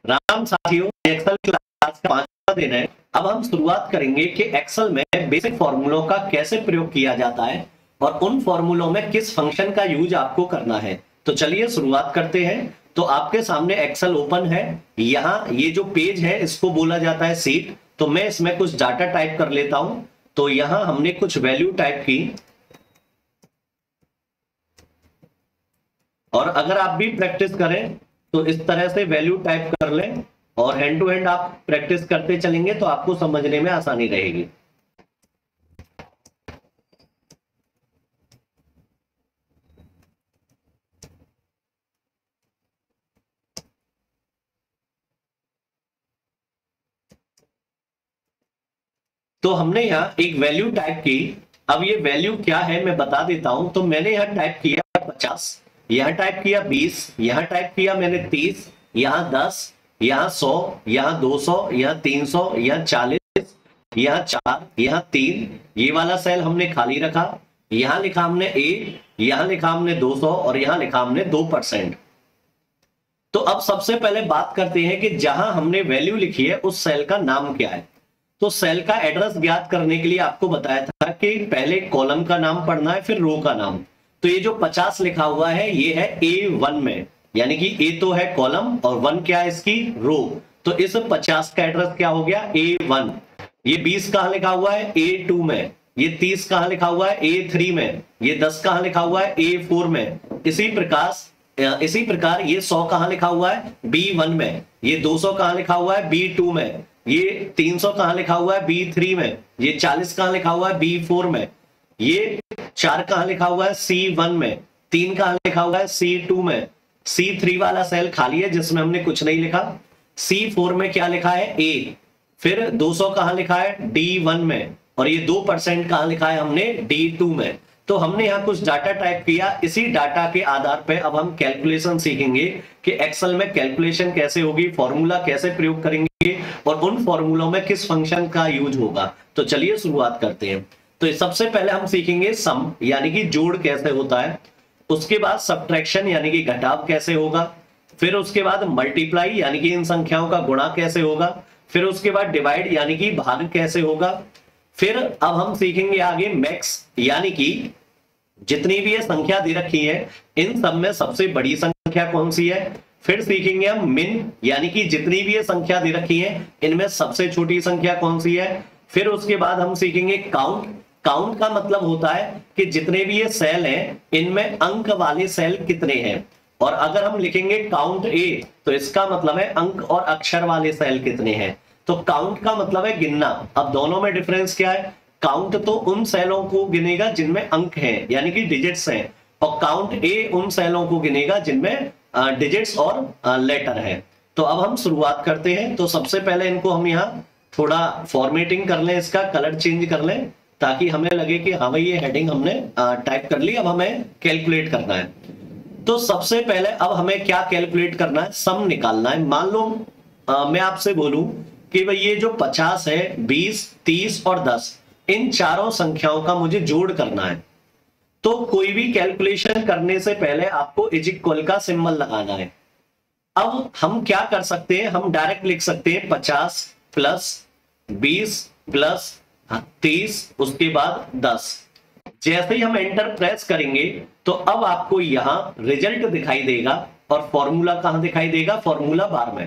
राम साथियों, Excel class का 5वां दिन है। अब हम शुरुआत करेंगे कि एक्सेल में बेसिक फॉर्मूलों का कैसे प्रयोग किया जाता है और उन फॉर्मूलों में किस फंक्शन का यूज आपको करना है। तो चलिए शुरुआत करते हैं। तो आपके सामने एक्सेल ओपन है। यहाँ ये जो पेज है इसको बोला जाता है सीट। तो मैं इसमें कुछ डाटा टाइप कर लेता हूं। तो यहाँ हमने कुछ वैल्यू टाइप की, और अगर आप भी प्रैक्टिस करें तो इस तरह से वैल्यू टाइप कर लें और हैंड टू हैंड आप प्रैक्टिस करते चलेंगे तो आपको समझने में आसानी रहेगी। तो हमने यहाँ एक वैल्यू टाइप की। अब ये वैल्यू क्या है मैं बता देता हूं। तो मैंने यहाँ टाइप किया 50, यहाँ टाइप किया 20, यहाँ टाइप किया मैंने 30, यहाँ 10, यहाँ 100, यहाँ 200, यहाँ 300, यहाँ 40, यहाँ 4, यहाँ 3। ये वाला सेल हमने खाली रखा। यहाँ लिखा हमने 1, यहाँ लिखा हमने 200 और यहाँ लिखा हमने 2%। तो अब सबसे पहले बात करते हैं कि जहां हमने वैल्यू लिखी है उस सेल का नाम क्या है। तो सेल का एड्रेस ज्ञात करने के लिए आपको बताया था कि पहले कॉलम का नाम पढ़ना है फिर रो का नाम। तो ये जो 50 लिखा हुआ है ये है A1 में, यानी कि A तो है कॉलम और 1 क्या है इसकी रो। तो इस 50 का एड्रेस क्या हो गया A1। ये 20 कहां लिखा हुआ है A2 में, ये 30 कहां लिखा हुआ है A3 में, ये 10 कहां लिखा हुआ है A4 में। इसी प्रकार ये 100 कहां लिखा हुआ है B1 में, ये 200 कहां लिखा हुआ है B2 में, ये 300 कहां लिखा हुआ है B3 में, ये 40 कहां लिखा हुआ है B4 में, ये 4 कहां लिखा हुआ है C1 में, 3 कहां लिखा हुआ है C2 में, C3 वाला सेल खाली है जिसमें हमने कुछ नहीं लिखा। C4 में क्या लिखा है A, फिर 200 कहां लिखा है D1 में, और ये 2% कहां लिखा है हमने D2 में। तो हमने यहाँ कुछ डाटा टाइप किया। इसी डाटा के आधार पर अब हम कैलकुलेशन सीखेंगे कि एक्सेल में कैलकुलेशन कैसे होगी, फॉर्मूला कैसे प्रयोग करेंगे और उन फॉर्मूलों में किस फंक्शन का यूज होगा। तो चलिए शुरुआत करते हैं। तो सबसे पहले हम सीखेंगे सम यानी कि जोड़ कैसे होता है, उसके बाद सब्ट्रैक्शन यानी कि घटाव कैसे होगा, फिर उसके बाद मल्टीप्लाई यानी कि इन संख्याओं का गुणा कैसे होगा, फिर उसके बाद डिवाइड यानी कि भाग कैसे होगा। फिर अब हम सीखेंगे आगे मैक्स यानी कि जितनी भी ये संख्या दे रखी है इन सब में सबसे बड़ी संख्या कौन सी है। फिर सीखेंगे हम मिन यानी कि जितनी भी ये संख्या दे रखी है इनमें सबसे छोटी संख्या कौन सी है। फिर उसके बाद हम सीखेंगे काउंट। काउंट का मतलब होता है कि जितने भी ये सेल हैं इनमें अंक वाले सेल कितने हैं, और अगर हम लिखेंगे काउंट ए तो इसका मतलब है अंक और अक्षर वाले सेल कितने हैं। तो काउंट का मतलब है गिनना। अब दोनों में डिफरेंस क्या है, काउंट तो उन सेलों को गिनेगा जिनमें अंक हैं यानी कि डिजिट्स हैं, और काउंट ए उन सेलों को गिनेगा जिनमें डिजिट्स और लेटर है। तो अब हम शुरुआत करते हैं। तो सबसे पहले इनको हम यहाँ थोड़ा फॉर्मेटिंग कर लें, इसका कलर चेंज कर लें ताकि हमें लगे कि हाँ भाई ये हेडिंग हमने टाइप कर ली, अब हमें कैलकुलेट करना है। तो सबसे पहले अब हमें क्या कैलकुलेट करना है, सम निकालना है। मान लो मैं आपसे बोलूं कि भाई ये जो 50 है, 20, 30 और 10 इन चारों संख्याओं का मुझे जोड़ करना है। तो कोई भी कैलकुलेशन करने से पहले आपको इज इक्वल का सिंबल लगाना है। अब हम क्या कर सकते हैं, हम डायरेक्ट लिख सकते हैं 50 प्लस 20 प्लस 30 उसके बाद 10। जैसे ही हम एंटर प्रेस करेंगे तो अब आपको यहां रिजल्ट दिखाई देगा और फॉर्मूला कहां दिखाई देगा, फॉर्मूला बार में।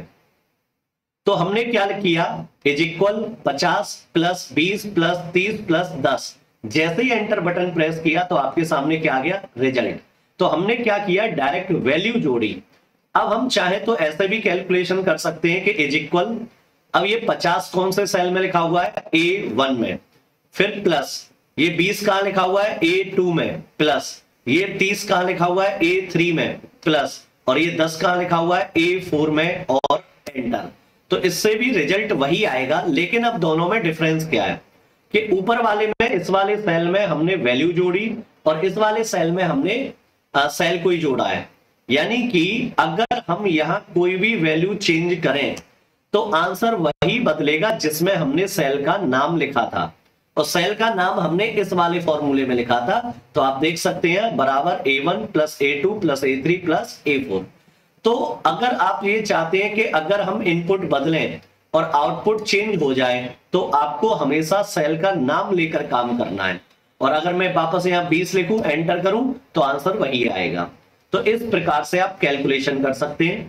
तो हमने क्या किया, is equal 50 plus 20 plus 30 plus 10। जैसे ही एंटर बटन प्रेस किया तो आपके सामने क्या आ गया, रिजल्ट। तो हमने क्या किया, डायरेक्ट वैल्यू जोड़ी। अब हम चाहे तो ऐसे भी कैलकुलेशन कर सकते हैं कि इज इक्वल, अब ये 50 कौन से सेल में लिखा हुआ है, A1 में, फिर प्लस ये 20 कहां लिखा हुआ है A2 में, प्लस ये 30 कहां लिखा हुआ है A3 में, प्लस और ये 10 कहां लिखा हुआ है A4 में, और एंटर। तो इससे भी रिजल्ट वही आएगा, लेकिन अब दोनों में डिफरेंस क्या है कि ऊपर वाले में, इस वाले सेल में हमने वैल्यू जोड़ी और इस वाले सेल में हमने सेल कोई जोड़ा है। यानी कि अगर हम यहां कोई भी वैल्यू चेंज करें तो आंसर वही बदलेगा जिसमें हमने सेल का नाम लिखा था, और सेल का नाम हमने इस वाले फॉर्मूले में लिखा था। तो आप देख सकते हैं बराबर A1 plus A2 plus A3 plus A4। तो अगर आप ये चाहते हैं कि अगर हम इनपुट बदलें और आउटपुट चेंज हो जाए तो आपको हमेशा सेल का नाम लेकर काम करना है। और अगर मैं वापस यहां 20 लिखूं, एंटर करूं, तो आंसर वही आएगा। तो इस प्रकार से आप कैलकुलेशन कर सकते हैं।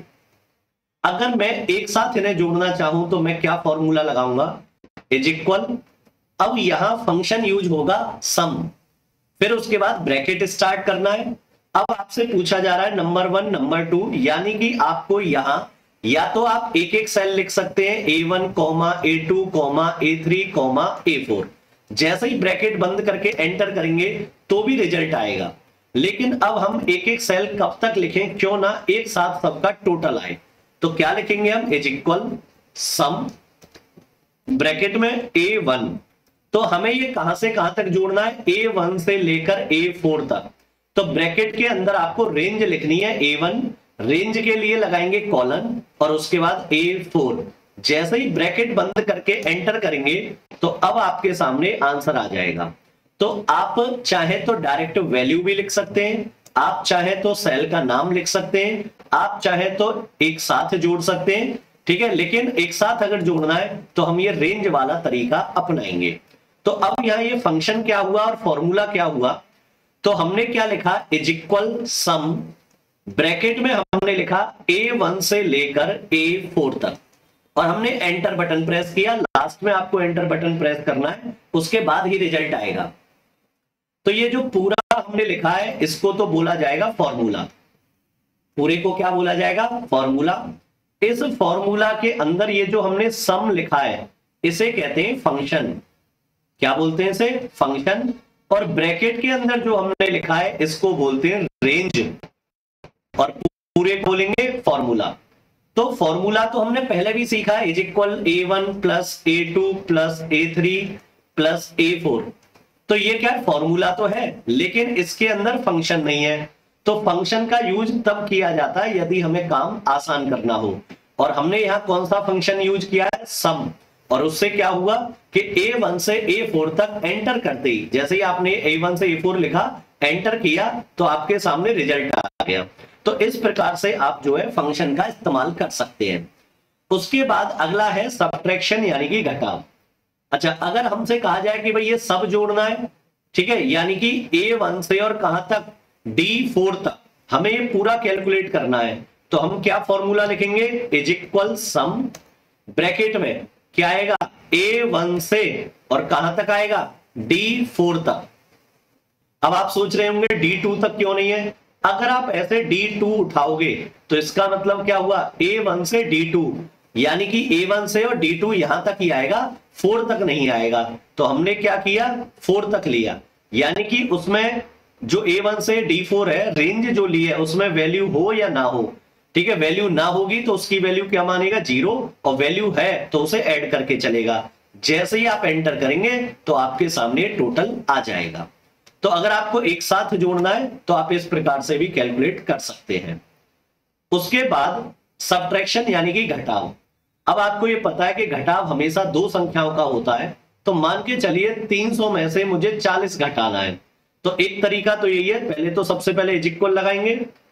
अगर मैं एक साथ इन्हें जोड़ना चाहूं तो मैं क्या फॉर्मूला लगाऊंगा, इज इक्वल, अब यहां फंक्शन यूज होगा सम, फिर उसके बाद ब्रैकेट स्टार्ट करना है। अब आपसे पूछा जा रहा है नंबर 1 नंबर 2, यानी कि आपको यहां या तो आप एक एक सेल लिख सकते हैं, A1, A2, A3, A4। जैसे ही ब्रैकेट बंद करके एंटर करेंगे तो भी रिजल्ट आएगा। लेकिन अब हम एक एक सेल कब तक लिखें, क्यों ना एक साथ सबका टोटल आए। तो क्या लिखेंगे हम, इज इक्वल सम ब्रैकेट में A1। तो हमें ये कहां से कहां तक जोड़ना है, A1 से लेकर A4 तक। तो ब्रैकेट के अंदर आपको रेंज लिखनी है A1, रेंज के लिए लगाएंगे कॉलन और उसके बाद A4। जैसे ही ब्रैकेट बंद करके एंटर करेंगे तो अब आपके सामने आंसर आ जाएगा। तो आप चाहे तो डायरेक्ट वैल्यू भी लिख सकते हैं, आप चाहे तो सेल का नाम लिख सकते हैं, आप चाहे तो एक साथ जोड़ सकते हैं, ठीक है। लेकिन एक साथ अगर जोड़ना है तो हम ये रेंज वाला तरीका अपनाएंगे। तो अब यहां ये फंक्शन क्या हुआ और फॉर्मूला क्या हुआ, तो हमने क्या लिखा, इज इक्वल सम, ब्रैकेट में हमने लिखा A1 से लेकर A4 तक और हमने एंटर बटन प्रेस किया। लास्ट में आपको एंटर बटन प्रेस करना है, उसके बाद ही रिजल्ट आएगा। तो ये जो पूरा हमने लिखा है इसको तो बोला जाएगा फॉर्मूला। पूरे को क्या बोला जाएगा, फॉर्मूला। इस फॉर्मूला के अंदर ये जो हमने सम लिखा है इसे कहते हैं फंक्शन। क्या बोलते हैं इसे, फंक्शन। और ब्रैकेट के अंदर जो हमने लिखा है इसको बोलते हैं रेंज और पूरे को बोलेंगे फॉर्मूला। तो फॉर्मूला तो हमने पहले भी सीखा है, is equal A1 plus A2 plus A3 plus A4। तो ये क्या फॉर्मूला तो है, लेकिन इसके अंदर फंक्शन नहीं है। तो फंक्शन का यूज तब किया जाता है यदि हमें काम आसान करना हो। और हमने यहां कौन सा फंक्शन यूज किया है, सम। और उससे क्या हुआ कि A1 से A4 तक एंटर करते ही, जैसे ही आपने A1 से A4 लिखा, एंटर किया, तो आपके सामने रिजल्ट आ गया। तो इस प्रकार से आप जो है फंक्शन का इस्तेमाल कर सकते हैं। उसके बाद अगला है सब्ट्रैक्शन यानी कि घटाव। अच्छा, अगर हमसे कहा जाए कि भाई ये सब जोड़ना है, ठीक है, यानी कि A1 से और कहां तक, D4 तक हमें ये पूरा कैलकुलेट करना है, तो हम क्या फॉर्मूला लिखेंगे, इज इक्वल सम, ब्रैकेट में क्या आएगा, A1 से और कहां तक आएगा, D4 तक। अब आप सोच रहे होंगे D2 तक क्यों नहीं है। अगर आप ऐसे D2 उठाओगे तो इसका मतलब क्या हुआ, A1 से D2, यानी कि A1 से और D2 यहां तक ही आएगा, 4 तक नहीं आएगा। तो हमने क्या किया, 4 तक लिया, यानी कि उसमें जो A1 से D4 है, रेंज जो ली है उसमें वैल्यू हो या ना हो, ठीक है। वैल्यू ना होगी तो उसकी वैल्यू क्या मानेगा, 0, और वैल्यू है तो उसे ऐड करके चलेगा। जैसे ही आप एंटर करेंगे तो आपके सामने टोटल आ जाएगा। तो अगर आपको एक साथ जोड़ना है तो आप इस प्रकार से भी कैलकुलेट कर सकते हैं। उसके बाद सब्ट्रैक्शन यानी कि घटाव। अब आपको ये पता है कि घटाव हमेशा दो संख्याओं का होता है। तो मान के चलिए 300 में से मुझे 40 घटाना है। तो एक तरीका तो यही है, पहले तो सबसे पहले इज इक्वल लगाएंगे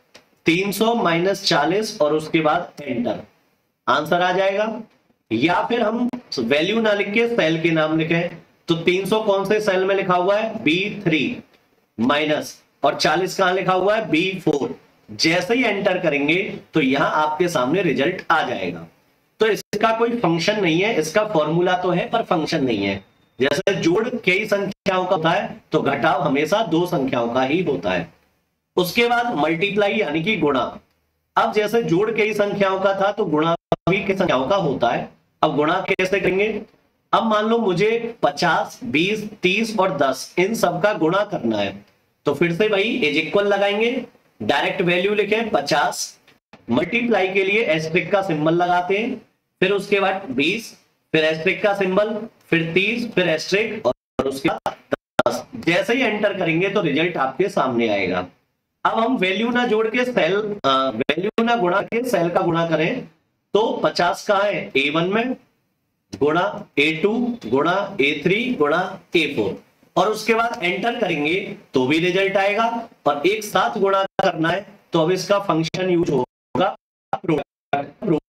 300 माइनस 40 और उसके बाद एंटर, आंसर आ जाएगा। या फिर हम वैल्यू ना लिख के सेल के नाम लिखें, तो 300 कौन से सेल में लिखा हुआ है, B3 माइनस, और 40 कहां लिखा हुआ है, B4। जैसे ही एंटर करेंगे तो यहां आपके सामने रिजल्ट आ जाएगा। तो इसका कोई फंक्शन नहीं है, इसका फॉर्मूला तो है पर फंक्शन नहीं है। जैसे जोड़ कई संख्याओं का होता है तो घटाव हमेशा दो संख्याओं का ही होता है। उसके बाद मल्टीप्लाई यानी कि गुणा। अब जैसे जोड़ कई संख्याओं का था तो गुणा भी कई संख्याओं का होता है। अब गुणा कैसे करेंगे, अब मान लो मुझे 50, 20, 30 और 10 इन सब का गुणा करना है। तो फिर से वही इज इक्वल लगाएंगे, डायरेक्ट वैल्यू लिखें 50, मल्टीप्लाई के लिए एस्ट्रिक का सिंबल लगाते हैं, फिर उसके बाद 20, फिर एस्ट्रिक का सिंबल, फिर 30, फिर एस्ट्रिक और उसके बाद 10। जैसे ही एंटर करेंगे तो रिजल्ट आपके सामने आएगा। अब हम वैल्यू ना जोड़ के सेल, वैल्यू ना गुणा के सेल का गुणा करें, तो 50 कहां है, A1 में, गुणा A2 गुणा A3 गुणा A4, और उसके बाद एंटर करेंगे तो भी रिजल्ट आएगा। और एक साथ गुणा करना है तो अब इसका फंक्शन यूज होगा प्रोडक्ट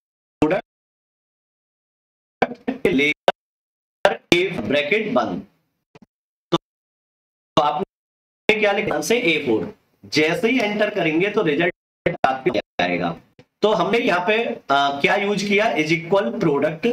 लेकर ए ब्रैकेट बंद। तो आपने क्या लिखा से A4, जैसे ही एंटर करेंगे तो रिजल्ट आपके आएगा। तो हमने यहाँ पे क्या यूज किया, इज इक्वल प्रोडक्ट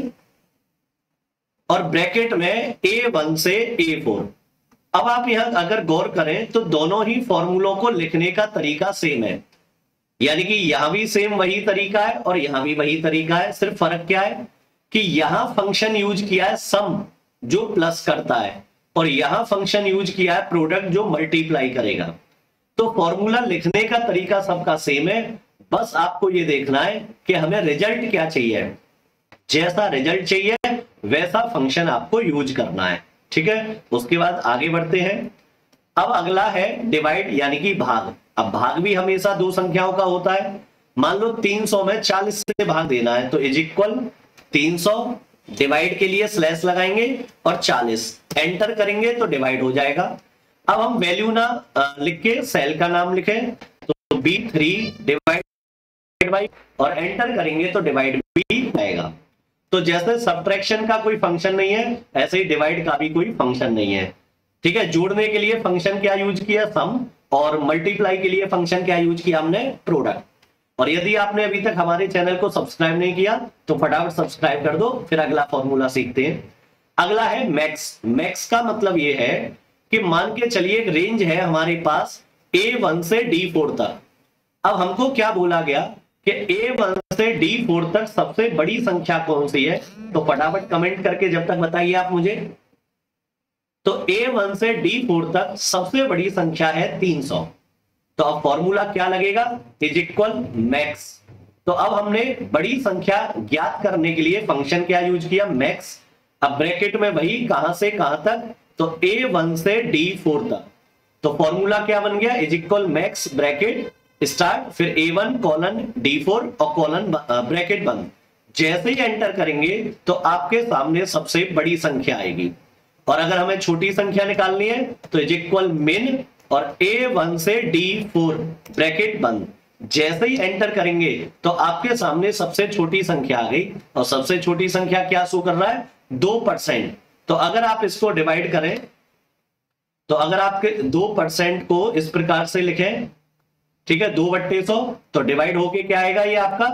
और ब्रैकेट में A1 से A4। अब आप यहां अगर गौर करें तो दोनों ही फॉर्मूलों को लिखने का तरीका सेम है, यानी कि यहां भी सेम वही तरीका है और यहां भी वही तरीका है। सिर्फ फर्क क्या है कि यहां फंक्शन यूज किया है सम जो प्लस करता है, और यहां फंक्शन यूज किया है प्रोडक्ट जो मल्टीप्लाई करेगा। तो फॉर्मूला लिखने का तरीका सबका सेम है, बस आपको ये देखना है कि हमें रिजल्ट क्या चाहिए। जैसा रिजल्ट चाहिए वैसा फंक्शन आपको यूज करना है, ठीक है। उसके बाद आगे बढ़ते हैं। अब अगला है डिवाइड यानी कि भाग। अब भाग भी हमेशा दो संख्याओं का होता है। मान लो 300 में 40 से भाग देना है, तो इज इक्वल 300, डिवाइड के लिए स्लैश लगाएंगे और 40 एंटर करेंगे तो डिवाइड हो जाएगा। अब हम वैल्यू ना लिख के सेल का नाम लिखें, तो B3 डिवाइड बाई, और एंटर करेंगे तो डिवाइड भी आएगा। तो जैसे सब्ट्रैक्शन का कोई फंक्शन नहीं है, ऐसे ही डिवाइड का भी कोई फंक्शन नहीं है, ठीक है। जोड़ने के लिए फंक्शन क्या यूज किया, सम, और मल्टीप्लाई के लिए फंक्शन क्या यूज किया हमने, प्रोडक्ट। और यदि आपने अभी तक हमारे चैनल को सब्सक्राइब नहीं किया तो फटाफट सब्सक्राइब कर दो। फिर अगला फॉर्मूला सीखते हैं। अगला है मैक्स। मैक्स का मतलब ये है कि मान के चलिए एक रेंज है हमारे पास A1 से D4 तक। अब हमको क्या बोला गया कि A1 से D4 तक सबसे बड़ी संख्या कौन सी है, तो फटाफट कमेंट करके जब तक बताइए आप मुझे। तो A1 से D4 तक सबसे बड़ी संख्या है 300। तो अब फॉर्मूला क्या लगेगा, इज इक्वल मैक्स। तो अब हमने बड़ी संख्या ज्ञात करने के लिए फंक्शन क्या यूज किया, मैक्स। अब ब्रैकेट में वही कहां से कहां तक, तो A1 से D4 तक। तो फॉर्मूला क्या बन गया, is equal max bracket start, फिर A1 कॉलन D4 और कॉलन ब्रैकेट बंद। जैसे ही एंटर करेंगे तो आपके सामने सबसे बड़ी संख्या आएगी। और अगर हमें छोटी संख्या निकालनी है तो इज इक्वल मिन और A1 से D4 ब्रैकेट बंद। जैसे ही एंटर करेंगे तो आपके सामने सबसे छोटी संख्या आ गई, और सबसे छोटी संख्या क्या शो कर रहा है, 2%। तो अगर आप इसको डिवाइड करें, तो अगर आपके 2% को इस प्रकार से लिखें, ठीक है, 2/100, तो डिवाइड होके क्या आएगा ये आपका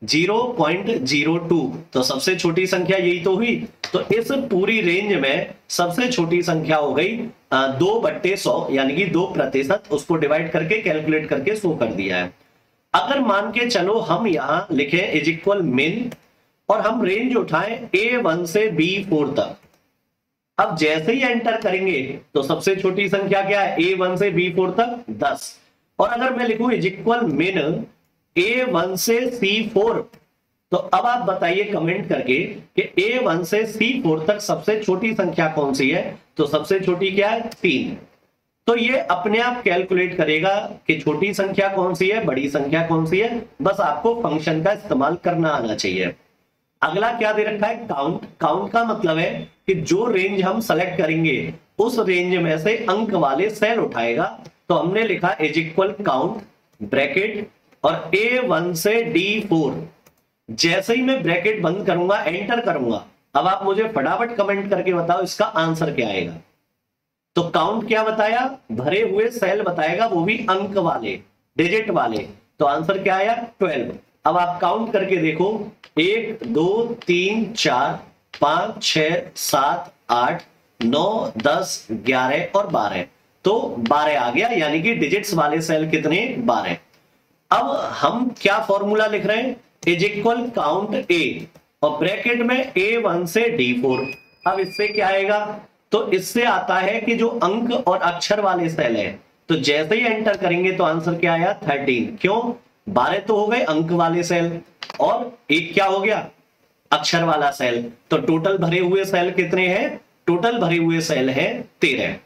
0.02। तो सबसे छोटी संख्या यही तो हुई। तो इस पूरी रेंज में सबसे छोटी संख्या हो गई 2/100, यानी कि 2%। उसको डिवाइड करके कैलकुलेट करके शो कर दिया है। अगर मान के चलो हम यहां लिखे इज इक्वल मिन और हम रेंज उठाएं A1 से B4 तक। अब जैसे ही एंटर करेंगे तो सबसे छोटी संख्या क्या है, A1 से B4 तक 10। और अगर मैं लिखूं इज इक्वल मिन A1 से C4, तो अब आप बताइए कमेंट करके कि A1 से C4 तक सबसे छोटी संख्या कौन सी है, तो सबसे छोटी क्या है, 3। तो ये अपने आप कैलकुलेट करेगा कि छोटी संख्या कौन सी है, बड़ी संख्या कौन सी है। बस आपको फंक्शन का इस्तेमाल करना आना चाहिए। अगला क्या दे रखा है, काउंट। काउंट का मतलब है कि जो रेंज हम सेलेक्ट करेंगे उस रेंज में से अंक वाले सेल उठाएगा। तो हमने लिखा इज इक्वल काउंट ब्रैकेट और A1 से D4। जैसे ही मैं ब्रैकेट बंद करूंगा, एंटर करूंगा, अब आप मुझे फटाफट कमेंट करके बताओ इसका आंसर क्या आएगा। तो काउंट क्या बताया, भरे हुए सेल बताएगा, वो भी अंक वाले, डिजिट वाले। तो आंसर क्या आया, 12। अब आप काउंट करके देखो, 1 2 3 4 5 6 7 8 9 10 11 और 12। तो 12 आ गया, यानी कि डिजिट्स वाले सेल कितने, 12। अब हम क्या फॉर्मूला लिख रहे हैं, इज इक्वल काउंट A और ब्रैकेट में A1 से D4। अब इससे क्या आएगा, तो इससे आता है कि जो अंक और अक्षर वाले सेल है, तो जैसे ही एंटर करेंगे तो आंसर क्या आया, 13। क्यों, 12 तो हो गए अंक वाले सेल और एक क्या हो गया, अक्षर वाला सेल। तो टोटल भरे हुए सेल कितने हैं, टोटल भरे हुए सेल हैं 13।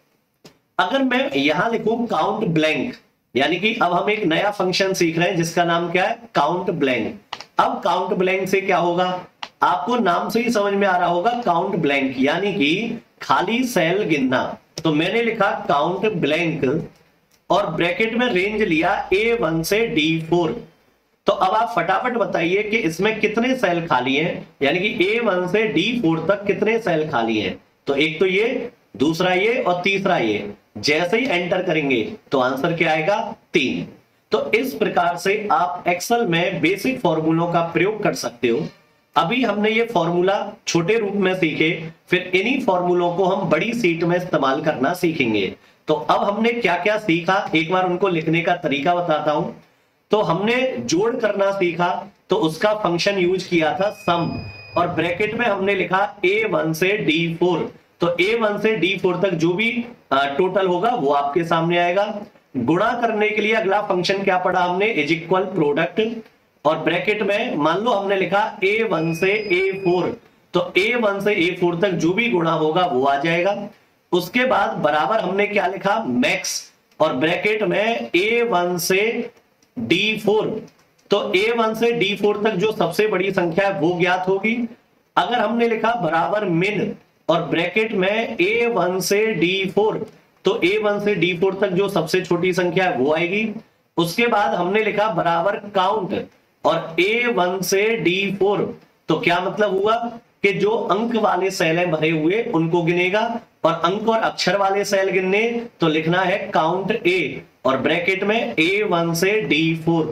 अगर मैं यहां लिखूं काउंट ब्लैंक, यानी कि अब हम एक नया फंक्शन सीख रहे हैं जिसका नाम क्या है, काउंट ब्लैंक। अब काउंट ब्लैंक से क्या होगा, आपको नाम से ही समझ में आ रहा होगा, काउंट ब्लैंक यानी कि खाली सेल गिनना। तो मैंने लिखा काउंट ब्लैंक और ब्रैकेट में रेंज लिया A1 से D4। तो अब आप फटाफट बताइए कि इसमें कितने सेल खाली हैं, यानी कि A1 से D4 तक कितने सेल खाली हैं। तो एक तो ये, दूसरा ये और तीसरा ये। जैसे ही एंटर करेंगे तो आंसर क्या आएगा, 3। तो इस प्रकार से आप एक्सेल में बेसिक फॉर्मूलों का प्रयोग कर सकते हो। अभी हमने ये फॉर्मूला छोटे रूप में सीखे, फिर इन्हीं फॉर्मूलों को हम बड़ी सीट में इस्तेमाल करना सीखेंगे। तो अब हमने क्या क्या सीखा, एक बार उनको लिखने का तरीका बताता हूं। तो हमने जोड़ करना सीखा, तो उसका फंक्शन यूज किया था सम, और ब्रैकेट में हमने लिखा A1 से D4। तो A1 से D4 तक जो भी टोटल होगा वो आपके सामने आएगा। गुणा करने के लिए अगला फंक्शन क्या पढ़ा हमने, इज इक्वल प्रोडक्ट, और ब्रैकेट में मान लो हमने लिखा A1 से A4, तो A1 से A4 तक जो भी गुणा होगा वो आ जाएगा। उसके बाद बराबर हमने क्या लिखा, मैक्स, और ब्रैकेट में A1 से D4, तो A1 से D4 तक जो सबसे बड़ी संख्या है वो ज्ञात होगी। अगर हमने लिखा बराबर मिन, और ब्रैकेट में A1 से D4, तो A1 से D4 तक जो सबसे छोटी संख्या है वो आएगी। उसके बाद हमने लिखा बराबर काउंट, और A1 से D4, तो क्या मतलब हुआ कि जो अंक वाले सेल हैं भरे हुए उनको गिनेगा, और अंक और अक्षर वाले सेल गिनने तो लिखना है काउंट A, और ब्रैकेट में A1 से D4।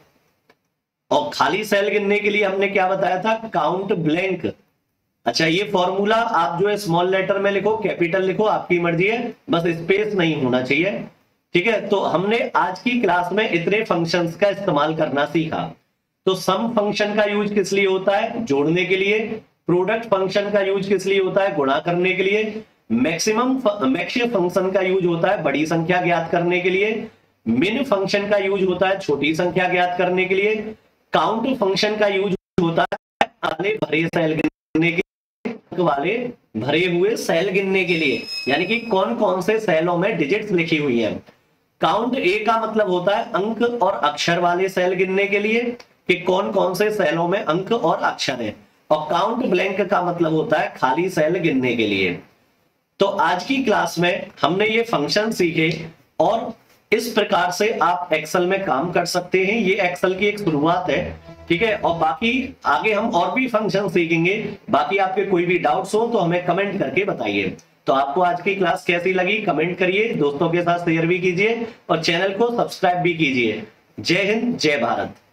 और खाली सेल गिनने के लिए हमने क्या बताया था, काउंट ब्लैंक। अच्छा, ये फॉर्मूला आप जो है स्मॉल लेटर में लिखो, कैपिटल लिखो, आपकी मर्जी है, बस स्पेस नहीं होना चाहिए। ठीक है, तो हमने आज की क्लास में इतने फंक्शंस का इस्तेमाल करना सीखा। तो सम फंक्शन का यूज किस लिए होता है, जोड़ने के लिए। प्रोडक्ट फंक्शन का यूज किस लिए होता है, गुणा करने के लिए। मैक्सिमम फंक्शन का यूज होता है बड़ी संख्या ज्ञात करने के लिए। मिन फंक्शन का यूज होता है छोटी संख्या ज्ञात करने के लिए। काउंट फंक्शन का यूज होता है वाले भरे सेल गिनने के, वाले भरे हुए सेल गिनने के लिए, यानी कि कौन कौन से सेलों में डिजिट्स लिखी हुई हैं। काउंट ए का मतलब होता है अंक और अक्षर वाले सेल गिनने के लिए, कि कौन कौन से सेलों में अंक और अक्षर है। और काउंट ब्लैंक का मतलब होता है खाली सेल गिनने के लिए। तो आज की क्लास में हमने ये फंक्शन सीखे, और इस प्रकार से आप एक्सेल में काम कर सकते हैं। ये एक्सेल की एक शुरुआत है, ठीक है। और बाकी आगे हम और भी फंक्शन सीखेंगे। बाकी आपके कोई भी डाउट्स हो तो हमें कमेंट करके बताइए। तो आपको आज की क्लास कैसी लगी कमेंट करिए, दोस्तों के साथ शेयर भी कीजिए, और चैनल को सब्सक्राइब भी कीजिए। जय हिंद, जय भारत।